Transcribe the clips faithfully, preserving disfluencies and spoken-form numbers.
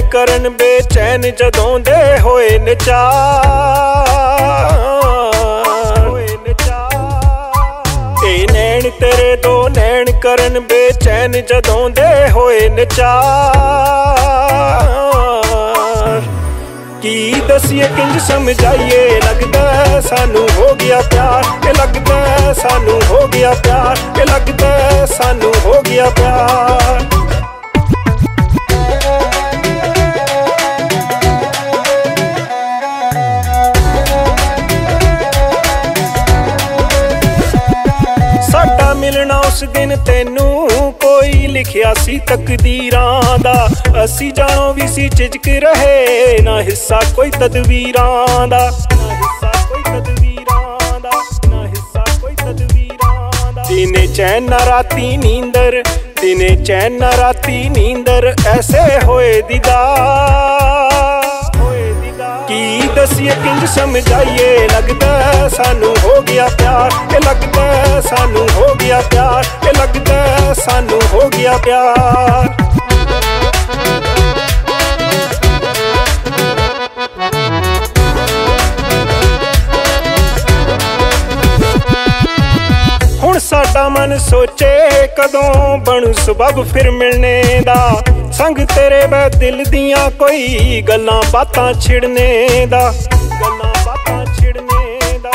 करन बेचैन जदों दे होए नचार ए नैन तेरे दो नैन करन बेचैन जदों दे होए नचार की दसिए किंज समझाइए लगदा सानू हो गया प्यार के लगदा सानू हो गया प्यार के लगदा सानू हो गया प्यार साडा मिलना उस दिन तेनू कोई लिखिया सी तकदीरां दा असी जानो भी सी झिझक रहे ना हिस्सा कोई तदवीरां दा दिने चैन ना राती नींदर दिने चैन ना राती नींदर ऐसे होए दीदार की दसिए किंज समझाइए लगदा सानू हो गया प्यार के लगदा सानू हो गया प्यार के लगदा सानू हो गया प्यार हुण साडा मन सोचे कदों बनू सबब फिर मिलने दा संग तेरे बै दिल दियां कोई गल्लां बातां छिड़ने दा गल्लां बातां छिड़ने दा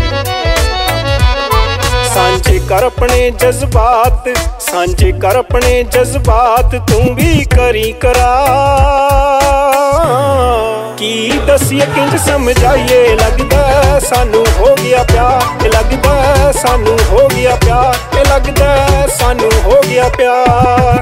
सांझे कर अपने जज्बात सांझे कर अपने जज्बात तू भी करी करा की दसिए किंज समझाइए लगदा सानू हो गया प्यार के लगदा सानू हो गया प्यार के लगदा सानू हो गया प्यार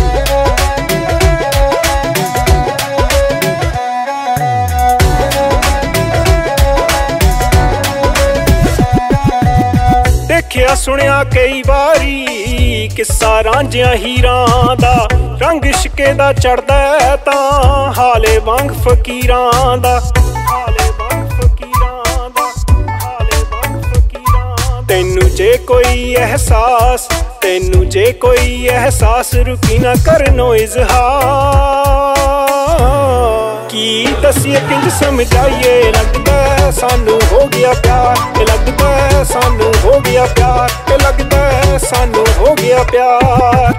देखिया सुनिया कई बारी किस्सा रांझिया हीरां दा रंग इश्के दा चढ़दा तां हाले वांग फकीरां दा हाले वांग फकीरां दा हाले वांग फकीरां तैनू जे कोई एहसास तैनू जे कोई एहसास रुकी ना करनो इजहार की दसिए किंज समझाइए लगदा सानू हो गया प्यार के लगदा सानू हो गया प्यार के लगदा सानू हो गया प्यार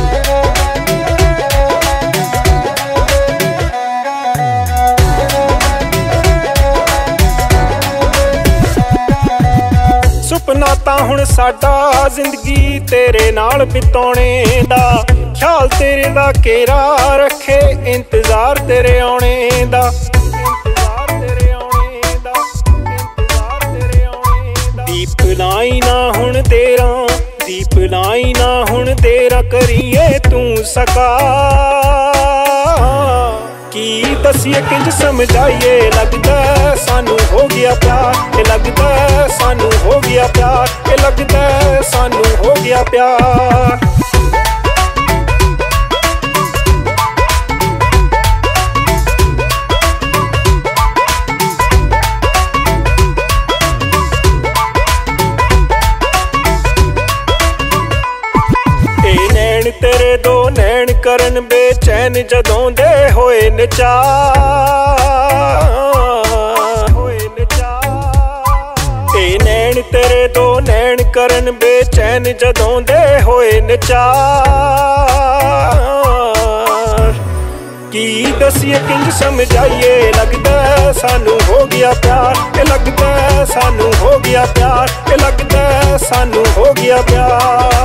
सुपना तां हुण साडा जिंदगी तेरे नाल बिताउने दा ख्याल तेरे दा केरा रखे इंतजार तेरे आने दा इंतजार तेरे आने दा इंतजार तेरे आने दा दीप लाई ना हुण तेरा दीप लाई ना हुण तेरा करिए तू सका की दसिए किंज समझाइए लगदा सानू हो गया प्यार के लगदा सानू हो गया प्यार के लगदा सानू हो गया प्यार तेरे दो नैन करन बेचैन जदों दे होए नचार होए नचार ए नैन तेरे दो नैन करन बेचैन जदों दे होए नचार की दसिए किंज समझाइए लगदा सानू हो गया प्यार के लगदा सानू हो गया प्यार के लगदा सानू हो गया प्यार।